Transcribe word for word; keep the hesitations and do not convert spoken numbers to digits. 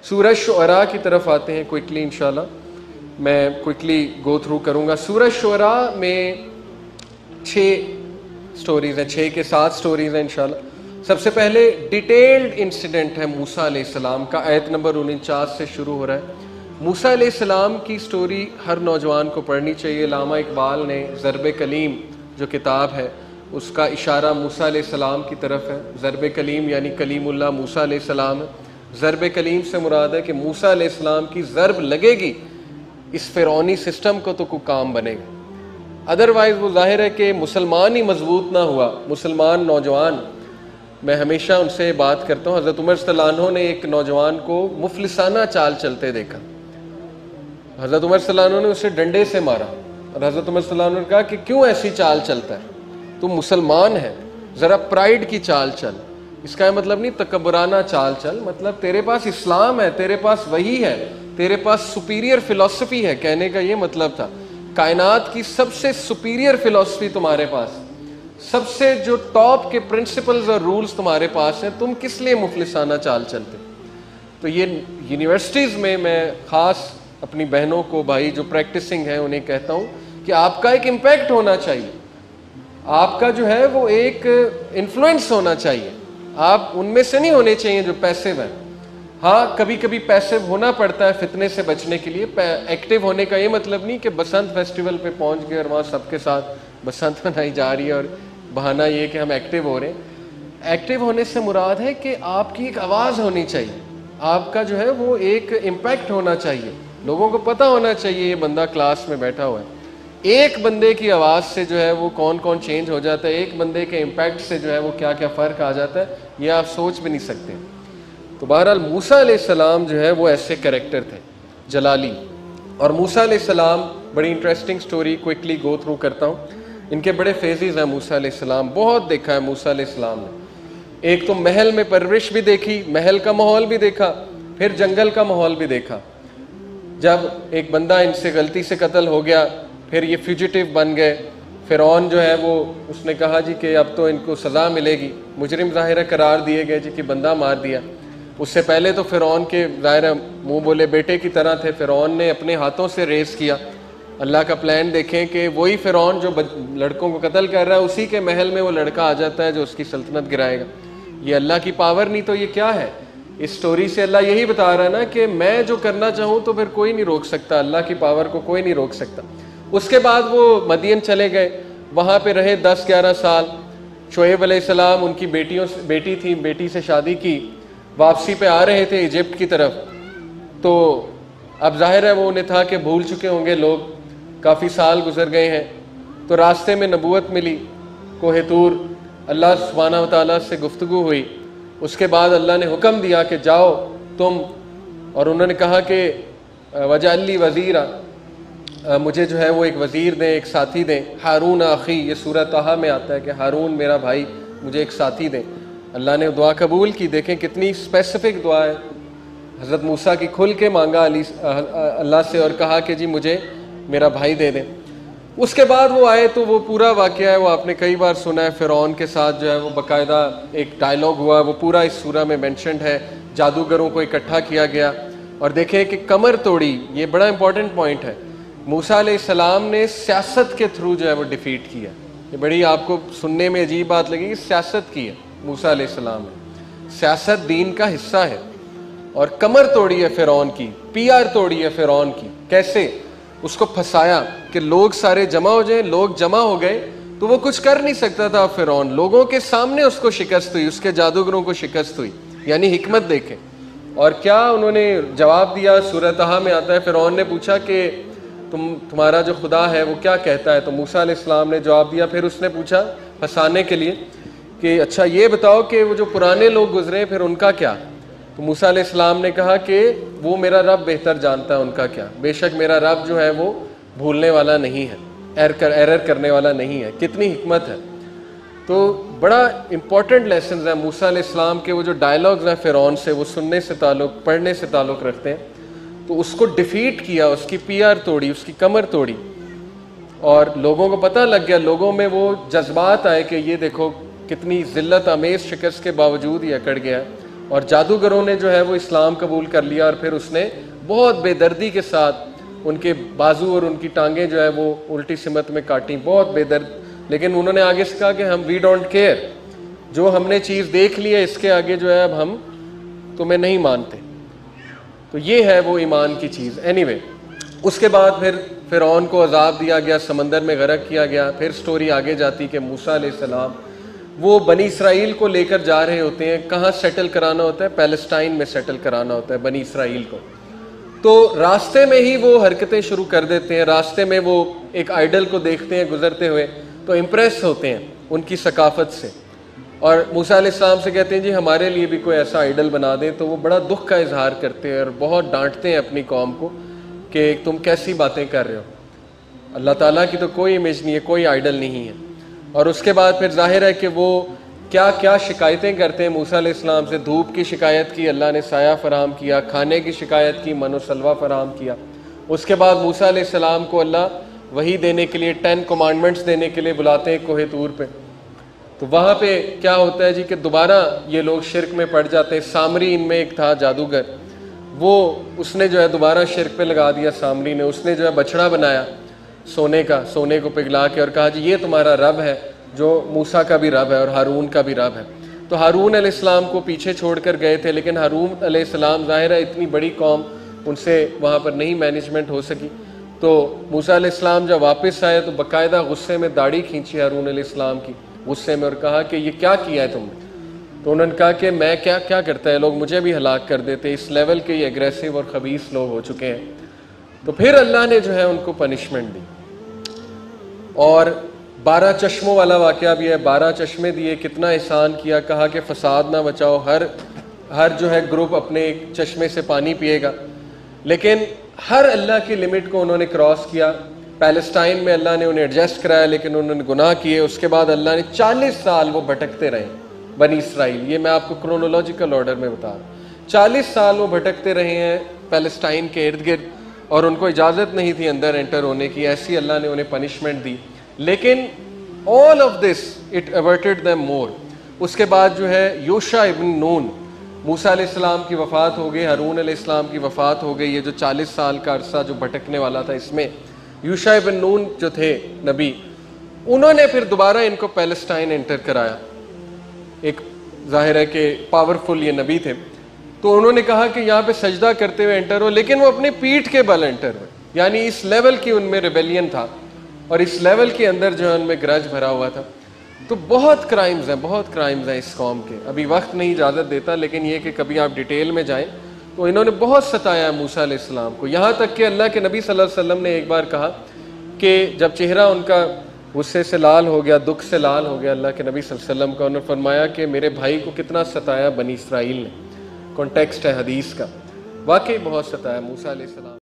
सूरह शुअरा की तरफ आते हैं क्विकली, इंशाल्लाह मैं क्विकली गो थ्रू करूँगा। सूरह शुअरा में छः स्टोरीज़ हैं, छः के सात स्टोरीज़ हैं इंशाल्लाह। सबसे पहले डिटेल्ड इंसिडेंट है मूसा अलैहिस्सलाम का, आयत नंबर उनचास से शुरू हो रहा है। मूसा अलैहिस्सलाम की स्टोरी हर नौजवान को पढ़नी चाहिए। अल्लामा इकबाल ने ज़रब कलीम जो किताब है उसका इशारा मूसा अलैहिस्सलाम की तरफ है। ज़रब कलीम यानी कलीमुल्लाह मूसा अलैहिस्सलाम है। ज़रब कलीम से मुराद है कि मूसा अलैहिस्सलाम की ज़रब लगेगी इस फ़िरौनी सिस्टम को तो कोई काम बनेगा, अदरवाइज़ वो जाहिर है कि मुसलमान ही मजबूत ना हुआ। मुसलमान नौजवान, मैं हमेशा उनसे बात करता हूँ, हज़रत उमर रज़ियल्लाहु अन्हु ने एक नौजवान को मुफलिसाना चाल चलते देखा। हज़रत उमर रज़ियल्लाहु अन्हु ने उसे डंडे से मारा और हज़रत उमर रज़ियल्लाहु अन्हु ने कहा कि क्यों ऐसी चाल चलता है, तुम मुसलमान है, ज़रा प्राइड की चाल चल। इसका मतलब नहीं तकब्बराना चाल चल, मतलब तेरे पास इस्लाम है, तेरे पास वही है, तेरे पास सुपीरियर फिलॉसफी है। कहने का ये मतलब था कायनात की सबसे सुपीरियर फिलॉसफी तुम्हारे पास, सबसे जो टॉप के प्रिंसिपल्स और रूल्स तुम्हारे पास हैं, तुम किस लिए मुफलिसाना चाल चलते। तो ये यूनिवर्सिटीज़ में मैं ख़ास अपनी बहनों को, भाई जो प्रैक्टिसिंग है, उन्हें कहता हूँ कि आपका एक इम्पैक्ट होना चाहिए, आपका जो है वो एक इन्फ्लुएंस होना चाहिए। आप उनमें से नहीं होने चाहिए जो पैसिव हैं। हाँ, कभी कभी पैसिव होना पड़ता है फितने से बचने के लिए। एक्टिव होने का ये मतलब नहीं कि बसंत फेस्टिवल पे पहुंच गए और वहाँ सबके साथ बसंत मनाई जा रही है और बहाना ये कि हम एक्टिव हो रहे हैं। एक्टिव होने से मुराद है कि आपकी एक आवाज़ होनी चाहिए, आपका जो है वो एक इम्पैक्ट होना चाहिए, लोगों को पता होना चाहिए ये बंदा क्लास में बैठा हुआ है। एक बंदे की आवाज़ से जो है वो कौन कौन चेंज हो जाता है, एक बंदे के इम्पैक्ट से जो है वो क्या क्या फ़र्क आ जाता है, ये आप सोच भी नहीं सकते। तो बहरहाल मूसा अलैहिस्सलाम जो है वो ऐसे कैरेक्टर थे जलाली। और मूसा अलैहिस्सलाम बड़ी interesting story quickly go through करता हूँ। इनके बड़े फेजेस हैं मूसा अलैहिस्सलाम, बहुत देखा है मूसा अलैहिस्सलाम ने। एक तो महल में परवरिश भी देखी, महल का माहौल भी देखा, फिर जंगल का माहौल भी देखा। जब एक बंदा इनसे गलती से कत्ल हो गया, फिर ये फ्यूजिटिव बन गए। फ़िरौन जो है वो उसने कहा जी कि अब तो इनको सज़ा मिलेगी, मुजरिम ज़ाहिर करार दिए गए जी कि बंदा मार दिया। उससे पहले तो फ़िरौन के ज़ाहिर मुँह बोले बेटे की तरह थे, फ़िरौन ने अपने हाथों से रेस किया। अल्लाह का प्लान देखें कि वही फ़िरौन जो लड़कों को कत्ल कर रहा है, उसी के महल में वो लड़का आ जाता है जो उसकी सल्तनत गिराएगा। ये अल्लाह की पावर नहीं तो ये क्या है। इस स्टोरी से अल्लाह यही बता रहा है ना कि मैं जो करना चाहूँ तो फिर कोई नहीं रोक सकता, अल्लाह की पावर को कोई नहीं रोक सकता। उसके बाद वो मदियन चले गए, वहाँ पे रहे दस ग्यारह साल। शुएब अलैहिस्सलाम उनकी बेटियों से बेटी थी, बेटी से शादी की, वापसी पे आ रहे थे इजिप्ट की तरफ। तो अब जाहिर है वो उन्हें था कि भूल चुके होंगे लोग, काफ़ी साल गुजर गए हैं। तो रास्ते में नबूवत मिली, कोहे तूर अल्लाह सुब्हानहू व तआला से गुफ्तगू हुई। उसके बाद अल्लाह ने हुक्म दिया कि जाओ तुम, और उन्होंने कहा कि वजअल्ली वज़ीरा, मुझे जो है वो एक वज़ीर दें, एक साथी दें। हारून आखी, ये सूरह ताहा में आता है कि हारून मेरा भाई, मुझे एक साथी दें। अल्लाह ने दुआ कबूल की। देखें कितनी स्पेसिफ़िक दुआ है। हज़रत मूसा की खुल के मांगा अली अल्लाह से और कहा कि जी मुझे मेरा भाई दे दें। उसके बाद वो आए तो वो पूरा वाक़या है वो आपने कई बार सुना है। फ़िरौन के साथ जो है वो बाकायदा एक डायलॉग हुआ, वो पूरा इस सूरह में मेंशन्ड है। जादूगरों को इकट्ठा किया गया और देखें कि कमर तोड़ी, ये बड़ा इंपॉर्टेंट पॉइंट है। मूसा अलैहिस्सलाम ने सियासत के थ्रू जो है वो डिफ़ीट किया। ये बड़ी आपको सुनने में अजीब बात लगेगी, सियासत की है मूसा अलैहिस्सलाम ने। सियासत दीन का हिस्सा है। और कमर तोड़ी है फ़िरौन की, पीआर तोड़ी है फ़िरौन की। कैसे? उसको फंसाया कि लोग सारे जमा हो जाएं। लोग जमा हो गए तो वो कुछ कर नहीं सकता था फ़िरौन। लोगों के सामने उसको शिकस्त हुई, उसके जादूगरों को शिकस्त हुई। यानी हिकमत देखें। और क्या उन्होंने जवाब दिया, सूरह ताहा में आता है फ़िरौन ने पूछा कि तुम तुम्हारा जो खुदा है वो क्या कहता है। तो मूसा अलैहिस्सलाम ने जवाब दिया। फिर उसने पूछा फंसाने के लिए कि अच्छा ये बताओ कि वो जो पुराने लोग गुजरे फिर उनका क्या। तो मूसा अलैहिस्सलाम ने कहा कि वो मेरा रब बेहतर जानता है उनका क्या। बेशक मेरा रब जो है वो भूलने वाला नहीं है, एर कर एरर करने वाला नहीं है। कितनी हिकमत है। तो बड़ा इंपॉर्टेंट लेसन है मूसा अलैहिस्सलाम के। वो जो डायलॉग्स हैं फ़िरौन से, वो सुनने से ताल्लुक़, पढ़ने से ताल्लुक़ रखते हैं। तो उसको डिफ़ीट किया, उसकी पीआर तोड़ी, उसकी कमर तोड़ी और लोगों को पता लग गया, लोगों में वो जज्बात आए कि ये देखो कितनी ज़िल्लत आमेज़ शिकस्त के बावजूद ही अकड़ गया और जादूगरों ने जो है वो इस्लाम कबूल कर लिया और फिर उसने बहुत बेदर्दी के साथ उनके बाजू और उनकी टांगें जो है वो उल्टी सिमत में काटी, बहुत बेदर्द। लेकिन उन्होंने आगे से कहा कि हम वी डोंट केयर, जो हमने चीज़ देख ली है इसके आगे जो है अब हम तुम्हें नहीं मानते। तो ये है वो ईमान की चीज़। एनीवे anyway, उसके बाद फिर फ़िरौन को अजाब दिया गया, समंदर में गरक किया गया। फिर स्टोरी आगे जाती कि मूसा अलैहिस्सलाम वो बनी इसराइल को लेकर जा रहे होते हैं। कहाँ सेटल कराना होता है? पैलेस्टाइन में सेटल कराना होता है बनी इसराइल को। तो रास्ते में ही वो हरकतें शुरू कर देते हैं। रास्ते में वो एक आइडल को देखते हैं गुजरते हुए, तो इम्प्रेस होते हैं उनकी सकाफत से और मूसा अलैहिस्सलाम से कहते हैं जी हमारे लिए भी कोई ऐसा आइडल बना दें। तो वो बड़ा दुख का इजहार करते हैं और बहुत डांटते हैं अपनी कौम को कि तुम कैसी बातें कर रहे हो, अल्लाह ताला की तो कोई इमेज नहीं है, कोई आइडल नहीं है। और उसके बाद फिर जाहिर है कि वो क्या क्या शिकायतें करते हैं मूसा अलैहिस्सलाम से। धूप की शिकायत की, अल्लाह ने साया फराहम किया। खाने की शिकायत की, मनो सलवा फराहम किया। उसके बाद मूसा अलैहिस्सलाम को अल्लाह वही देने के लिए, टेन कमांडमेंट्स देने के लिए बुलाते हैं कोहे तूर पे। तो वहाँ पे क्या होता है जी कि दोबारा ये लोग शिरक में पड़ जाते हैं। सामरी इनमें एक था जादूगर, वो उसने जो है दोबारा शिरक पे लगा दिया। सामरी ने उसने जो है बछड़ा बनाया सोने का, सोने को पिघला के, और कहा जी ये तुम्हारा रब है जो मूसा का भी रब है और हारून का भी रब है। तो हारून अलैहिस्सलाम को पीछे छोड़कर गए थे, लेकिन हारून अलैहिस्सलाम जाहिर है इतनी बड़ी कौम, उनसे वहाँ पर नहीं मैनेजमेंट हो सकी। तो मूसा अलैहिस्सलाम जब वापस आए तो बाकायदा गुस्से में दाढ़ी खींची हारून अलैहिस्सलाम की, गुस्से में, और कहा कि ये क्या किया है तुमने। तो उन्होंने कहा कि मैं क्या क्या करता है, लोग मुझे भी हलाक कर देते, इस लेवल के ये एग्रेसिव और खबीस लोग हो चुके हैं। तो फिर अल्लाह ने जो है उनको पनिशमेंट दी। और बारह चश्मों वाला वाक़या भी है, बारह चश्मे दिए, कितना एहसान किया। कहा कि फसाद ना बचाओ, हर हर जो है ग्रुप अपने एक चश्मे से पानी पिएगा। लेकिन हर अल्लाह की लिमिट को उन्होंने क्रॉस किया। पैलेस्टाइन में अल्लाह ने उन्हें एडजस्ट कराया, लेकिन उन्होंने गुनाह किए। उसके बाद अल्लाह ने चालीस साल वो भटकते रहे बनी इसराइल। ये मैं आपको क्रोनोलॉजिकल ऑर्डर में बता रहा हूँ। चालीस साल वो भटकते रहे हैं पैलेस्टाइन के इर्द गिर्द, और उनको इजाज़त नहीं थी अंदर एंटर होने की। ऐसी अल्लाह ने उन्हें पनिशमेंट दी। लेकिन all of this it averted them more. उसके बाद जो है योशा इब्न नून, मूसा अलैहिस्सलाम की वफ़ात हो गई, हारून अलैहिस्सलाम की वफ़ात हो गई। ये जो चालीस साल का अरसा जो भटकने वाला था, इसमें योशा इब्न नून जो थे नबी, उन्होंने फिर दोबारा इनको पैलेस्टाइन एंटर कराया। एक जाहिर है कि पावरफुल ये नबी थे, तो उन्होंने कहा कि यहाँ पे सजदा करते हुए एंटर हो, लेकिन वो अपने पीठ के बल एंटर हुए। यानी इस लेवल की उनमें रिबेलियन था और इस लेवल के अंदर जो है उनमें ग्रज भरा हुआ था। तो बहुत क्राइम्स हैं, बहुत क्राइम्स हैं इस कौम के। अभी वक्त नहीं इजाज़त देता, लेकिन ये कि कभी आप डिटेल में जाएं तो इन्होंने बहुत सताया है मूसा अलैहिस्सलाम को। यहाँ तक कि अल्लाह के नबी सल्लल्लाहु अलैहि वसल्लम ने एक बार कहा कि जब चेहरा उनका गुस्से से लाल हो गया, दुख से लाल हो गया अल्लाह के नबी सल्लल्लाहु अलैहि वसल्लम का, उन्होंने फरमाया कि मेरे भाई को कितना सताया बनी इसराइल ने। कॉन्टेक्स्ट है हदीस का, वाकई बहुत सताया मूसा अलैहिस्सलाम।